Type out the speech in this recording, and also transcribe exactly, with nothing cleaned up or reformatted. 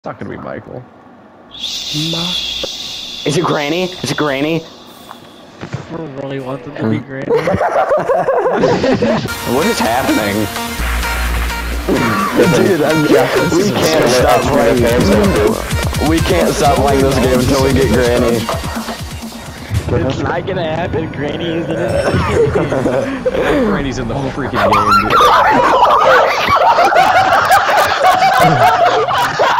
It's not gonna be Michael. Is it Granny? Is it Granny? I really want it to be Granny. What is happening? Dude, I'm, we can't stop playing this. We can't stop playing this game until we get Granny. It's not gonna happen. Granny is in it. Granny's in the freaking game, dude.